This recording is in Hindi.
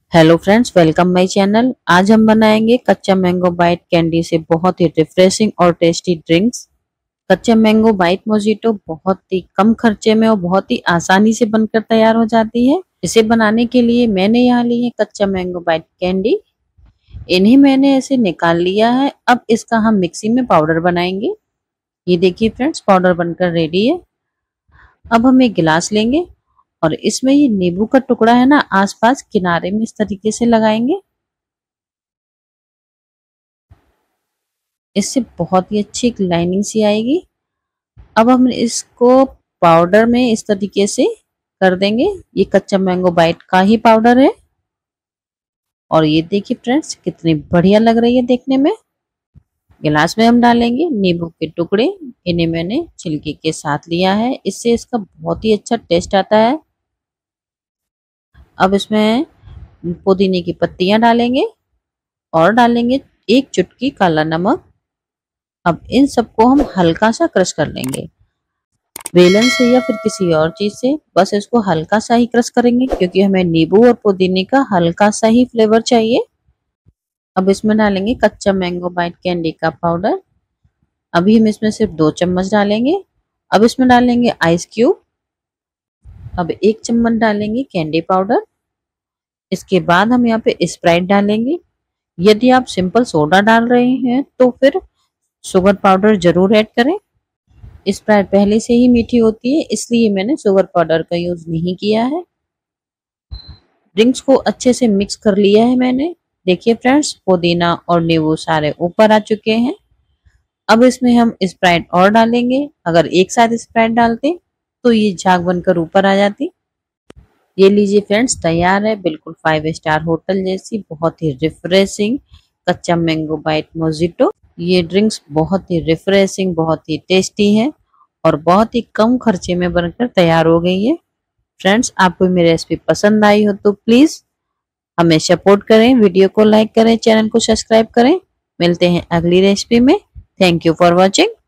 Hello friends, welcome my channel. आज हम बनाएंगे कच्चा मैंगो बाइट कैंडी से बहुत ही रिफ्रेशिंग और टेस्टी ड्रिंक्स। कच्चा मैंगो बाइट मोजिटो बहुत ही कम खर्चे में और बहुत ही आसानी से बनकर तैयार हो जाती है। इसे बनाने के लिए मैंने यहाँ ली है कच्चा मैंगो बाइट कैंडी। इन्हें मैंने ऐसे निकाल लिया है। अब इसका हम मिक्सी में पाउडर बनाएंगे। ये देखिए फ्रेंड्स, पाउडर बनकर रेडी है। अब हम एक गिलास लेंगे और इसमें ये नींबू का टुकड़ा है ना, आसपास किनारे में इस तरीके से लगाएंगे। इससे बहुत ही अच्छी एक लाइनिंग सी आएगी। अब हम इसको पाउडर में इस तरीके से कर देंगे। ये कच्चा मैंगो बाइट का ही पाउडर है और ये देखिए फ्रेंड्स, कितनी बढ़िया लग रही है देखने में। गिलास में हम डालेंगे नींबू के टुकड़े। इन्हें मैंने छिलके के साथ लिया है, इससे इसका बहुत ही अच्छा टेस्ट आता है। अब इसमें पुदीने की पत्तियां डालेंगे और डालेंगे एक चुटकी काला नमक। अब इन सबको हम हल्का सा क्रश कर लेंगे बेलन से या फिर किसी और चीज से। बस इसको हल्का सा ही क्रश करेंगे क्योंकि हमें नींबू और पुदीने का हल्का सा ही फ्लेवर चाहिए। अब इसमें डालेंगे कच्चा मैंगो बाइट कैंडी का पाउडर। अभी हम इसमें सिर्फ 2 चम्मच डालेंगे। अब इसमें डालेंगे आइस क्यूब। अब 1 चम्मच डालेंगे कैंडी पाउडर। इसके बाद हम यहाँ पे स्प्राइट डालेंगे। यदि आप सिंपल सोडा डाल रहे हैं तो फिर शुगर पाउडर जरूर ऐड करें। स्प्राइट पहले से ही मीठी होती है, इसलिए मैंने शुगर पाउडर का यूज नहीं किया है। ड्रिंक्स को अच्छे से मिक्स कर लिया है मैंने। देखिए फ्रेंड्स, पुदीना और नींबू सारे ऊपर आ चुके हैं। अब इसमें हम स्प्राइट और डालेंगे। अगर एक साथ स्प्राइट डालते तो ये झाग बनकर ऊपर आ जाती। ये लीजिए फ्रेंड्स, तैयार है बिल्कुल 5 स्टार होटल जैसी बहुत ही रिफ्रेशिंग कच्चा मैंगो बाइट मोजिटो। ये ड्रिंक्स बहुत ही रिफ्रेशिंग, बहुत ही टेस्टी है और बहुत ही कम खर्चे में बनकर तैयार हो गई है। फ्रेंड्स, आपको मेरी रेसिपी पसंद आई हो तो प्लीज हमें सपोर्ट करें, वीडियो को लाइक करें, चैनल को सब्सक्राइब करें। मिलते हैं अगली रेसिपी में। Thank you for watching.